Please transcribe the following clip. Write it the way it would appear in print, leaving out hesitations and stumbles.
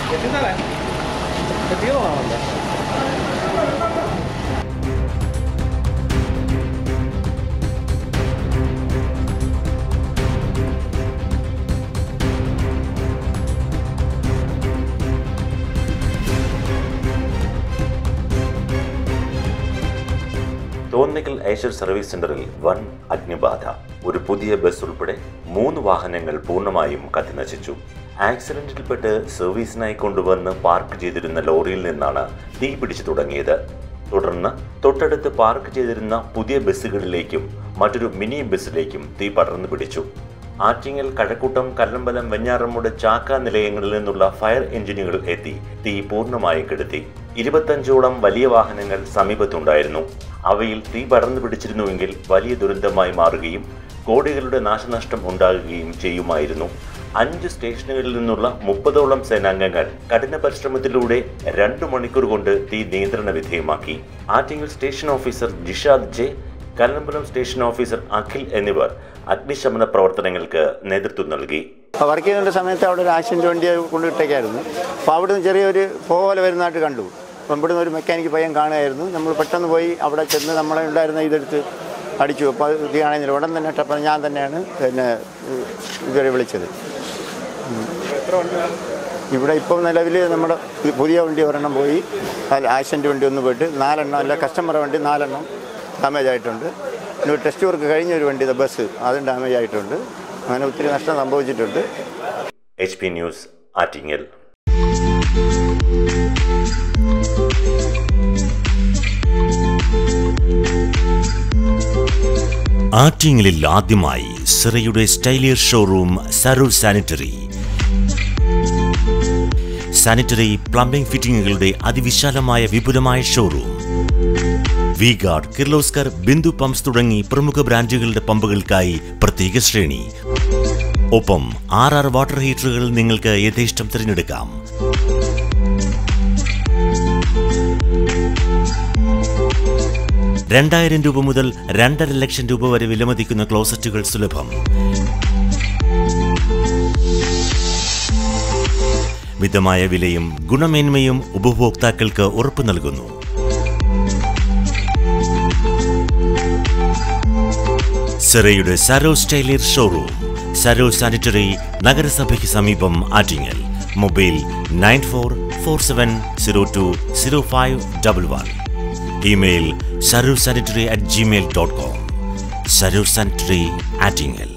Thonnakkal Eicher service സെന്ററിൽ വൻ അഗ്നിബാധ. ഒരു പുതിയ ബസ് ഉൾപ്പെടെ 3 വാഹനങ്ങൾ പൂർണ്ണമായും കത്തിനശിച്ചു. ആക്സിഡന്റിൽപ്പെട്ട് സർവീസിനായി കൊണ്ടുവന്ന് പാർക്ക് ചെയ്തിരുന്ന ലോറിയിൽ നിന്നാണ് തീ പിടിച്ചു തുടങ്ങിയത്. തുടർന്ന് തൊട്ടടുത്ത് പാർക്ക് ചെയ്തിരുന്ന പുതിയ ബസ്സുകളിലേക്കും മറ്റൊരു മിനി ബസ്സിലേക്കും തീ പടർന്നു പിടിച്ചു. ആറ്റിങ്ങൽ, കഴക്കൂട്ടം, കല്ലമ്പലം, വെഞ്ഞാറമ്മൂട്, ചാക്ക നിലയങ്ങളിൽ നിന്നുള്ള ഫയർ എഞ്ചിനുകൾ എത്തി തീ പൂർണ്ണമായി കെടുത്തി. 25ഓളം വലിയ വാഹനങ്ങൾ സമീപത്തുണ്ടായിരുന്നു. അവയിൽ തീ പടർന്നു പിടിച്ചിരുന്നുവെങ്കിൽ വലിയ ദുരന്തമായി മാറുകയും കോടികളുടെ നാശനഷ്ടം ഉണ്ടാകുകയും ചെയ്യുമായിരുന്നു. 5 സ്റ്റേഷനുകളിൽ നിന്നുള്ള 30ഓളം സേനാംഗങ്ങൾ കഠിന പരിശ്രമത്തിലൂടെ 2 മണിക്കൂർ കൊണ്ട് തീ നിയന്ത്രണ വിധേയമാക്കി. Attingal station officer Jishad J, Kallambalam station officer Akhil എന്നിവർ അഗ്നിശമന പ്രവർത്തനങ്ങൾക്ക് നേതൃത്വം നൽകി. വർക്ക് ചെയ്യുന്ന സമയത്ത് അവിടെ ഒരു ആക്സിഡന്റ് വണ്ടി കൊണ്ടിട്ടേക്കായിരുന്നു. അപ്പോൾ അവിടുന്ന് ചെറിയൊരു പോലെ വരുന്നതായിട്ട് കണ്ടു. അപ്പം ഇവിടുന്ന് ഒരു മെക്കാനിക്ക് പയ്യൻ കാണുമായിരുന്നു. നമ്മൾ പെട്ടെന്ന് പോയി അവിടെ ചെന്ന് നമ്മളെ ഉണ്ടായിരുന്ന ഇതെടുത്ത് അടിച്ചു. അപ്പോൾ അത് തീയാണെങ്കിൽ ഉടൻ തന്നെ ഇട്ടപ്പോൾ ഞാൻ തന്നെയാണ് പിന്നെ ഇതുവരെ വിളിച്ചത്. ഇവിടെ ഇപ്പം നിലവിൽ നമ്മുടെ പുതിയ വണ്ടി ഒരെണ്ണം പോയി, ആക്സിഡൻറ്റ് വണ്ടി ഒന്ന് പോയിട്ട് 4 എണ്ണം, അല്ല കസ്റ്റമർ വണ്ടി 4 എണ്ണം ഡാമേജ് ആയിട്ടുണ്ട്. പിന്നെ ടെസ്റ്റ് വർക്ക് കഴിഞ്ഞ ഒരു വണ്ടി ബസ് അതും ഡാമേജ് ആയിട്ടുണ്ട്. അങ്ങനെ ഒത്തിരി നഷ്ടം സംഭവിച്ചിട്ടുണ്ട്. HP news, Attingal. ആറ്റിങ്ങലിൽ ആദ്യമായി സിറയുടെ സ്റ്റൈലിയർ showroom Sarur sanitary. Sanitary plumbing ഫിറ്റിംഗുകളുടെ അതിവിശാലമായ വിപുലമായ ഷോറൂം. വി-ഗാർഡ്, കിർലോസ്കർ, ബിന്ദു പമ്പ്സ് തുടങ്ങി പ്രമുഖ ബ്രാൻഡുകളുടെ പമ്പുകൾക്കായി പ്രത്യേക ശ്രേണി. ഒപ്പം 6 വാട്ടർ ഹീറ്ററുകൾ നിങ്ങൾക്ക് യഥേഷ്ടം തിരഞ്ഞെടുക്കാം. $2000 മുതൽ 2.5 ലക്ഷം രൂപ വരെ വിലമതിക്കുന്ന ക്ലോസറ്റുകൾ സുലഭം. മിതമായ വിലയും ഗുണമേന്മയും ഉപഭോക്താക്കൾക്ക് ഉറപ്പു നൽകുന്നു. സിറയുടെ സരോ സ്റ്റൈലിയർ ഷോറൂം, സരോ സാനിറ്ററി, നഗരസഭയ്ക്ക് സമീപം, Attingal. Mobile 9447020511. Email sarursanitary@gmail.com. Sarur Sanitary, Attingal.